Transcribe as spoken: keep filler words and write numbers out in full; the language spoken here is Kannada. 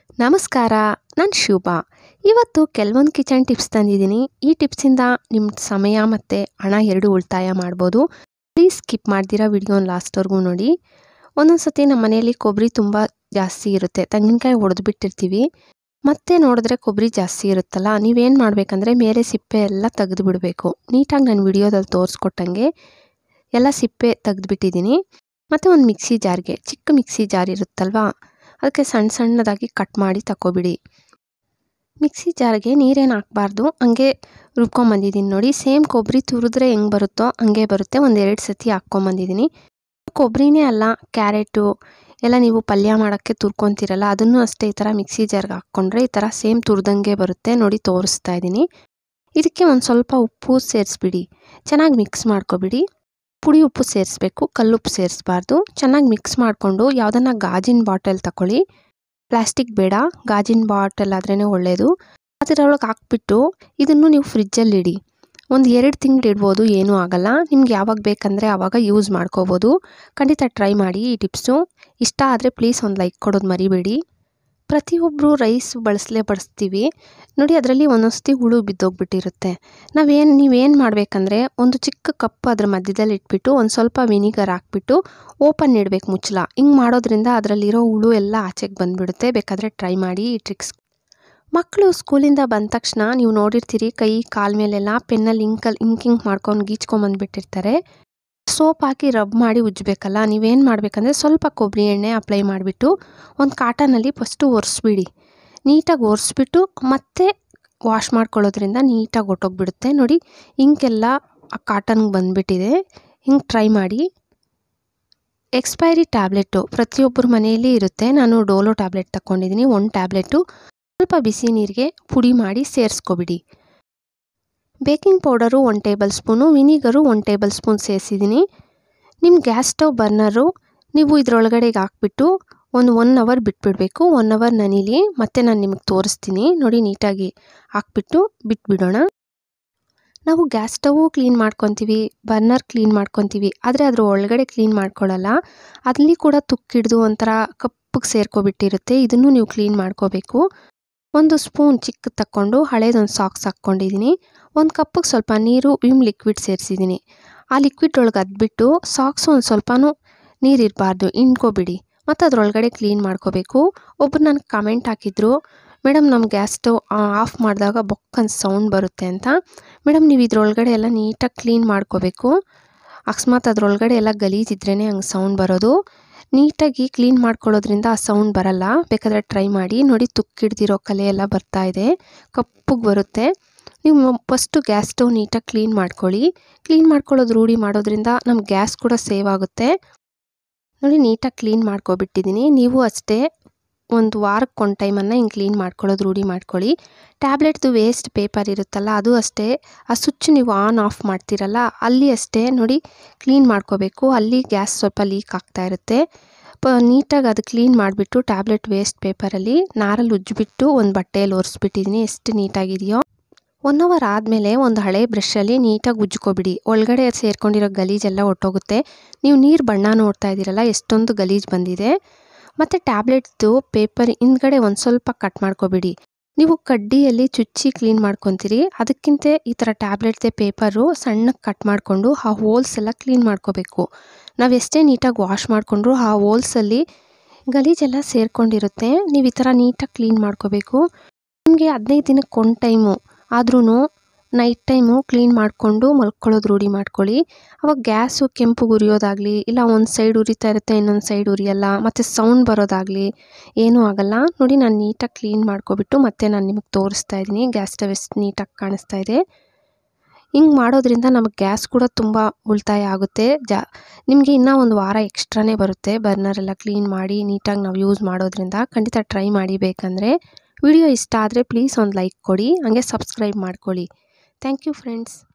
ನಮಸ್ಕಾರ, ನಾನು ಶುಭ. ಇವತ್ತು ಕೆಲವೊಂದು ಕಿಚನ್ ಟಿಪ್ಸ್ ತಂದಿದ್ದೀನಿ. ಈ ಟಿಪ್ಸಿಂದ ನಿಮ್ಮ ಸಮಯ ಮತ್ತು ಹಣ ಎರಡು ಉಳಿತಾಯ ಮಾಡ್ಬೋದು. ಪ್ಲೀಸ್ ಸ್ಕಿಪ್ ಮಾಡ್ದಿರಾ ವಿಡಿಯೋನ ಲಾಸ್ಟ್ವರೆಗೂ ನೋಡಿ. ಒಂದೊಂದು ಸತಿ ನಮ್ಮ ಮನೆಯಲ್ಲಿ ಕೊಬ್ಬರಿ ತುಂಬ ಜಾಸ್ತಿ ಇರುತ್ತೆ. ತೆಂಗಿನಕಾಯಿ ಹೊಡೆದು ಬಿಟ್ಟಿರ್ತೀವಿ, ಮತ್ತೆ ನೋಡಿದ್ರೆ ಕೊಬ್ಬರಿ ಜಾಸ್ತಿ ಇರುತ್ತಲ್ಲ, ನೀವೇನು ಮಾಡಬೇಕಂದ್ರೆ ಮೇಲೆ ಸಿಪ್ಪೆ ಎಲ್ಲ ತೆಗೆದು ಬಿಡಬೇಕು. ನೀಟಾಗಿ ನಾನು ವಿಡಿಯೋದಲ್ಲಿ ತೋರಿಸ್ಕೊಟ್ಟಂಗೆ ಎಲ್ಲ ಸಿಪ್ಪೆ ತೆಗೆದುಬಿಟ್ಟಿದ್ದೀನಿ. ಮತ್ತು ಒಂದು ಮಿಕ್ಸಿ ಜಾರ್ಗೆ, ಚಿಕ್ಕ ಮಿಕ್ಸಿ ಜಾರ್ ಇರುತ್ತಲ್ವ, ಅದಕ್ಕೆ ಸಣ್ಣ ಸಣ್ಣದಾಗಿ ಕಟ್ ಮಾಡಿ ತಗೊಬಿಡಿ. ಮಿಕ್ಸಿ ಜಾರ್ಗೆ ನೀರೇನು ಹಾಕಬಾರ್ದು, ಹಂಗೆ ರುಬ್ಕೊಂಬಂದಿದ್ದೀನಿ ನೋಡಿ. ಸೇಮ್ ಕೊಬ್ಬರಿ ತುರಿದ್ರೆ ಹೆಂಗೆ ಬರುತ್ತೋ ಹಂಗೆ ಬರುತ್ತೆ. ಒಂದೆರಡು ಸತಿ ಹಾಕ್ಕೊಂಬಂದಿದ್ದೀನಿ. ಕೊಬ್ಬರಿನೇ ಅಲ್ಲ, ಕ್ಯಾರೆಟು ಎಲ್ಲ ನೀವು ಪಲ್ಯ ಮಾಡೋಕ್ಕೆ ತುರ್ಕೊತೀರಲ್ಲ, ಅದನ್ನು ಅಷ್ಟೇ ಈ ಥರ ಮಿಕ್ಸಿ ಜಾರ್ಗೆ ಹಾಕ್ಕೊಂಡ್ರೆ ಈ ಥರ ಸೇಮ್ ತುರ್ದಂಗೆ ಬರುತ್ತೆ ನೋಡಿ. ತೋರಿಸ್ತಾ ಇದ್ದೀನಿ. ಇದಕ್ಕೆ ಒಂದು ಸ್ವಲ್ಪ ಉಪ್ಪು ಸೇರಿಸ್ಬಿಡಿ, ಚೆನ್ನಾಗಿ ಮಿಕ್ಸ್ ಮಾಡ್ಕೊಬಿಡಿ. ಪುಡಿ ಉಪ್ಪು ಸೇರಿಸ್ಬೇಕು, ಕಲ್ಲುಪ್ಪು ಸೇರಿಸ್ಬಾರ್ದು. ಚೆನ್ನಾಗಿ ಮಿಕ್ಸ್ ಮಾಡಿಕೊಂಡು ಯಾವುದನ್ನ ಗಾಜಿನ ಬಾಟಲ್ ತಗೊಳ್ಳಿ, ಪ್ಲಾಸ್ಟಿಕ್ ಬೇಡ, ಗಾಜಿನ ಬಾಟಲ್ ಆದ್ರೇ ಒಳ್ಳೆಯದು. ಅದರೊಳಗೆ ಹಾಕ್ಬಿಟ್ಟು ಇದನ್ನು ನೀವು ಫ್ರಿಜ್ಜಲ್ಲಿ ಇಡಿ. ಒಂದು ಎರಡು ತಿಂಗಳು ಇಡ್ಬೋದು, ಏನೂ ಆಗಲ್ಲ. ನಿಮ್ಗೆ ಯಾವಾಗ ಬೇಕಂದರೆ ಆವಾಗ ಯೂಸ್ ಮಾಡ್ಕೋಬೋದು. ಖಂಡಿತ ಟ್ರೈ ಮಾಡಿ ಈ ಟಿಪ್ಸು. ಇಷ್ಟ ಆದರೆ ಪ್ಲೀಸ್ ಒಂದು ಲೈಕ್ ಕೊಡೋದು ಮರಿಬೇಡಿ. ಪ್ರತಿಯೊಬ್ಬರು ರೈಸ್ ಬಳಸಲೇ ಬಳಸ್ತೀವಿ ನೋಡಿ, ಅದರಲ್ಲಿ ಒಂದೊಂದ್ಸತಿ ಹುಳು ಬಿದ್ದೋಗ್ಬಿಟ್ಟಿರುತ್ತೆ. ನಾವೇನು ನೀವೇನು ಮಾಡಬೇಕಂದ್ರೆ ಒಂದು ಚಿಕ್ಕ ಕಪ್ ಅದ್ರ ಮಧ್ಯದಲ್ಲಿ ಇಟ್ಬಿಟ್ಟು ಒಂದು ಸ್ವಲ್ಪ ವಿನಿಗರ್ ಹಾಕ್ಬಿಟ್ಟು ಓಪನ್ ಇಡಬೇಕು ಮುಚ್ಚಳ. ಹಿಂಗೆ ಮಾಡೋದ್ರಿಂದ ಅದರಲ್ಲಿರೋ ಹುಳು ಎಲ್ಲ ಆಚೆಗೆ ಬಂದುಬಿಡುತ್ತೆ. ಬೇಕಾದರೆ ಟ್ರೈ ಮಾಡಿ ಈ ಟ್ರಿಕ್ಸ್. ಮಕ್ಕಳು ಸ್ಕೂಲಿಂದ ಬಂದ ತಕ್ಷಣ ನೀವು ನೋಡಿರ್ತೀರಿ, ಕೈ ಕಾಲ ಮೇಲೆಲ್ಲ ಪೆನ್ನಲ್ಲಿ ಇಂಕಲ್ಲಿ ಇಂಕ್ ಇಂಕ್ ಮಾಡ್ಕೊಂಡು ಗೀಚ್ಕೊಂಬಂದುಬಿಟ್ಟಿರ್ತಾರೆ. ಸೋಪ್ ಹಾಕಿ ರಬ್ ಮಾಡಿ ಉಜ್ಜಬೇಕಲ್ಲ, ನೀವೇನು ಮಾಡಬೇಕಂದ್ರೆ ಸ್ವಲ್ಪ ಕೊಬ್ಬರಿ ಎಣ್ಣೆ ಅಪ್ಲೈ ಮಾಡಿಬಿಟ್ಟು ಒಂದು ಕಾಟನಲ್ಲಿ ಫಸ್ಟು ಒರೆಸ್ಬಿಡಿ. ನೀಟಾಗಿ ಒರೆಸ್ಬಿಟ್ಟು ಮತ್ತೆ ವಾಶ್ ಮಾಡ್ಕೊಳ್ಳೋದ್ರಿಂದ ನೀಟಾಗಿ ಹೊಟ್ಟೋಗ್ಬಿಡುತ್ತೆ ನೋಡಿ. ಇಂಕೆಲ್ಲ ಆ ಕಾಟನ್ಗೆ ಬಂದುಬಿಟ್ಟಿದೆ. ಹಿಂಗೆ ಟ್ರೈ ಮಾಡಿ. ಎಕ್ಸ್ಪೈರಿ ಟ್ಯಾಬ್ಲೆಟು ಪ್ರತಿಯೊಬ್ಬರ ಮನೆಯಲ್ಲಿ ಇರುತ್ತೆ. ನಾನು ಡೋಲೋ ಟ್ಯಾಬ್ಲೆಟ್ ತಗೊಂಡಿದ್ದೀನಿ. ಒಂದು ಟ್ಯಾಬ್ಲೆಟು ಸ್ವಲ್ಪ ಬಿಸಿ ನೀರಿಗೆ ಪುಡಿ ಮಾಡಿ ಸೇರಿಸ್ಕೊಬಿಡಿ. ಬೇಕಿಂಗ್ ಪೌಡರು ಒಂದು ಟೇಬಲ್ ಸ್ಪೂನು, ವಿನಿಗರು ಒಂದು ಟೇಬಲ್ ಸ್ಪೂನ್ ಸೇರಿಸಿದ್ದೀನಿ. ನಿಮ್ಮ ಗ್ಯಾಸ್ ಸ್ಟವ್ ಬರ್ನರು ನೀವು ಇದರೊಳಗಡೆಗೆ ಹಾಕ್ಬಿಟ್ಟು ಒಂದು ಒನ್ ಅವರ್ ಬಿಟ್ಬಿಡಬೇಕು. ಒನ್ ಅವರ್ ನನಿಲಿ ಮತ್ತೆ ನಾನು ನಿಮಗೆ ತೋರಿಸ್ತೀನಿ ನೋಡಿ. ನೀಟಾಗಿ ಹಾಕ್ಬಿಟ್ಟು ಬಿಟ್ಬಿಡೋಣ. ನಾವು ಗ್ಯಾಸ್ ಸ್ಟವು ಕ್ಲೀನ್ ಮಾಡ್ಕೊತೀವಿ, ಬರ್ನರ್ ಕ್ಲೀನ್ ಮಾಡ್ಕೊತೀವಿ, ಆದರೆ ಅದ್ರ ಒಳಗಡೆ ಕ್ಲೀನ್ ಮಾಡ್ಕೊಳ್ಳಲ್ಲ. ಅಲ್ಲಿ ಕೂಡ ತುಕ್ಕಿಡ್ದು ಒಂಥರ ಕಪ್ಪಗೆ ಸೇರ್ಕೊಬಿಟ್ಟಿರುತ್ತೆ. ಇದನ್ನು ನೀವು ಕ್ಲೀನ್ ಮಾಡ್ಕೋಬೇಕು. ಒಂದು ಸ್ಪೂನ್ ಚಿಕ್ಕ ತಕ್ಕೊಂಡು ಹಳೇದೊಂದು ಸಾಕ್ಸ್ ಹಾಕ್ಕೊಂಡಿದ್ದೀನಿ. ಒಂದು ಕಪ್ಪಿಗೆ ಸ್ವಲ್ಪ ನೀರು ವಿಮ್ ಲಿಕ್ವಿಡ್ ಸೇರಿಸಿದ್ದೀನಿ. ಆ ಲಿಕ್ವಿಡ್ ಒಳಗೆ ಅದ್ಬಿಟ್ಟು ಸಾಕ್ಸು ಒಂದು ಸ್ವಲ್ಪನೂ ನೀರಿರಬಾರ್ದು, ಹಿಂಡ್ಕೊಬಿಡಿ. ಮತ್ತು ಅದರೊಳಗಡೆ ಕ್ಲೀನ್ ಮಾಡ್ಕೋಬೇಕು. ಒಬ್ಬರು ನನಗೆ ಕಮೆಂಟ್ ಹಾಕಿದ್ರು, ಮೇಡಮ್ ನಮ್ಮ ಗ್ಯಾಸ್ ಸ್ಟವ್ ಆಫ್ ಮಾಡಿದಾಗ ಬೊಕ್ಕನ್ ಸೌಂಡ್ ಬರುತ್ತೆ ಅಂತ. ಮೇಡಮ್ ನೀವು ಇದ್ರೊಳಗಡೆ ಎಲ್ಲ ನೀಟಾಗಿ ಕ್ಲೀನ್ ಮಾಡ್ಕೋಬೇಕು. ಅಕಸ್ಮಾತ್ ಅದರೊಳಗಡೆ ಎಲ್ಲ ಗಲೀಜಿದ್ರೇ ಹಂಗೆ ಸೌಂಡ್ ಬರೋದು. ನೀಟಾಗಿ ಕ್ಲೀನ್ ಮಾಡ್ಕೊಳ್ಳೋದ್ರಿಂದ ಆ ಸೌಂಡ್ ಬರಲ್ಲ. ಬೇಕಾದರೆ ಟ್ರೈ ಮಾಡಿ ನೋಡಿ. ತುಕ್ಕಿಡ್ದಿರೋ ಕಲೆ ಎಲ್ಲ ಬರ್ತಾ ಇದೆ, ಕಪ್ಪಗೆ ಬರುತ್ತೆ. ನೀವು ಫಸ್ಟು ಗ್ಯಾಸ್ ಸ್ಟವ್ ನೀಟಾಗಿ ಕ್ಲೀನ್ ಮಾಡ್ಕೊಳ್ಳಿ. ಕ್ಲೀನ್ ಮಾಡ್ಕೊಳ್ಳೋದು ರೂಢಿ ಮಾಡೋದ್ರಿಂದ ನಮ್ಮ ಗ್ಯಾಸ್ ಕೂಡ ಸೇವ್ ಆಗುತ್ತೆ ನೋಡಿ. ನೀಟಾಗಿ ಕ್ಲೀನ್ ಮಾಡ್ಕೊಬಿಟ್ಟಿದ್ದೀನಿ. ನೀವು ಅಷ್ಟೇ ಒಂದು ವಾರಕ್ಕೆ ಒಂದು ಟೈಮನ್ನು ಹಿಂಗೆ ಕ್ಲೀನ್ ಮಾಡ್ಕೊಳ್ಳೋದು ರೂಢಿ ಮಾಡ್ಕೊಳ್ಳಿ. ಟ್ಯಾಬ್ಲೆಟ್ದು ವೇಸ್ಟ್ ಪೇಪರ್ ಇರುತ್ತಲ್ಲ, ಅದು ಅಷ್ಟೇ ಆ ಸ್ವಿಚ್ ನೀವು ಆನ್ ಆಫ್ ಮಾಡ್ತೀರಲ್ಲ, ಅಲ್ಲಿ ಅಷ್ಟೇ ನೋಡಿ ಕ್ಲೀನ್ ಮಾಡ್ಕೋಬೇಕು. ಅಲ್ಲಿ ಗ್ಯಾಸ್ ಸ್ವಲ್ಪ ಲೀಕ್ ಆಗ್ತಾ ಇರುತ್ತೆ. ಪ ನೀಟಾಗಿ ಅದು ಕ್ಲೀನ್ ಮಾಡಿಬಿಟ್ಟು ಟ್ಯಾಬ್ಲೆಟ್ ವೇಸ್ಟ್ ಪೇಪರಲ್ಲಿ ನಾರಲ್ಲಿ ಉಜ್ಜಿಬಿಟ್ಟು ಒಂದು ಬಟ್ಟೆಯಲ್ಲಿ ಒರೆಸ್ಬಿಟ್ಟಿದ್ದೀನಿ. ಎಷ್ಟು ನೀಟಾಗಿದೆಯೋ. ಒನ್ ಅವರ್ ಆದಮೇಲೆ ಒಂದು ಹಳೆ ಬ್ರಷಲ್ಲಿ ನೀಟಾಗಿ ಉಜ್ಕೊಬಿಡಿ. ಒಳಗಡೆ ಸೇರ್ಕೊಂಡಿರೋ ಗಲೀಜೆಲ್ಲ ಹೊಟ್ಟೋಗುತ್ತೆ. ನೀವು ನೀರು ಬಣ್ಣ ನೋಡ್ತಾ ಇದ್ದೀರಲ್ಲ, ಎಷ್ಟೊಂದು ಗಲೀಜು ಬಂದಿದೆ. ಮತ್ತು ಟ್ಯಾಬ್ಲೆಟ್ದು ಪೇಪರ್ ಹಿಂದ್ಗಡೆ ಒಂದು ಸ್ವಲ್ಪ ಕಟ್ ಮಾಡ್ಕೊಬಿಡಿ. ನೀವು ಕಡ್ಡಿಯಲ್ಲಿ ಚುಚ್ಚಿ ಕ್ಲೀನ್ ಮಾಡ್ಕೊತೀರಿ, ಅದಕ್ಕಿಂತ ಈ ಥರ ಟ್ಯಾಬ್ಲೆಟ್ದೇ ಪೇಪರು ಸಣ್ಣಕ್ಕೆ ಕಟ್ ಮಾಡಿಕೊಂಡು ಆ ಹೋಲ್ಸ್ ಎಲ್ಲ ಕ್ಲೀನ್ ಮಾಡ್ಕೋಬೇಕು. ನಾವು ಎಷ್ಟೇ ನೀಟಾಗಿ ವಾಶ್ ಮಾಡಿಕೊಂಡ್ರು ಆ ಹೋಲ್ಸಲ್ಲಿ ಗಲೀಜೆಲ್ಲ ಸೇರ್ಕೊಂಡಿರುತ್ತೆ. ನೀವು ಈ ಥರ ನೀಟಾಗಿ ಕ್ಲೀನ್ ಮಾಡ್ಕೋಬೇಕು. ನಿಮಗೆ ಹದಿನೈದು ದಿನಕ್ಕೆ ಒಂದು ಟೈಮು ಆದ್ರೂ ನೈಟ್ ಟೈಮು ಕ್ಲೀನ್ ಮಾಡಿಕೊಂಡು ಮಲ್ಕೊಳ್ಳೋದು ರೂಢಿ ಮಾಡ್ಕೊಳ್ಳಿ. ಅವಾಗ ಗ್ಯಾಸು ಕೆಂಪು ಉರಿಯೋದಾಗಲಿ, ಇಲ್ಲ ಒಂದು ಸೈಡ್ ಉರಿತಾ ಇರುತ್ತೆ ಇನ್ನೊಂದು ಸೈಡ್ ಉರಿಯಲ್ಲ, ಮತ್ತು ಸೌಂಡ್ ಬರೋದಾಗಲಿ ಏನೂ ಆಗಲ್ಲ ನೋಡಿ. ನಾನು ನೀಟಾಗಿ ಕ್ಲೀನ್ ಮಾಡ್ಕೊಬಿಟ್ಟು ಮತ್ತೆ ನಾನು ನಿಮಗೆ ತೋರಿಸ್ತಾ ಇದ್ದೀನಿ. ಗ್ಯಾಸ್ ಸ್ಟವ್ ಎಷ್ಟು ನೀಟಾಗಿ ಕಾಣಿಸ್ತಾ ಇದೆ. ಹಿಂಗೆ ಮಾಡೋದ್ರಿಂದ ನಮಗೆ ಗ್ಯಾಸ್ ಕೂಡ ತುಂಬ ಉಳಿತಾಯ ಆಗುತ್ತೆ. ಜಾ ನಿಮಗೆ ಇನ್ನೂ ಒಂದು ವಾರ ಎಕ್ಸ್ಟ್ರಾನೇ ಬರುತ್ತೆ. ಬರ್ನರೆಲ್ಲ ಕ್ಲೀನ್ ಮಾಡಿ ನೀಟಾಗಿ ನಾವು ಯೂಸ್ ಮಾಡೋದ್ರಿಂದ. ಖಂಡಿತ ಟ್ರೈ ಮಾಡಿ. ಬೇಕಂದರೆ ವಿಡಿಯೋ ಇಷ್ಟ ಆದರೆ ಪ್ಲೀಸ್ ಒಂದು ಲೈಕ್ ಕೊಡಿ, ಹಾಗೆ ಸಬ್ಸ್ಕ್ರೈಬ್ ಮಾಡ್ಕೊಳ್ಳಿ. Thank you friends.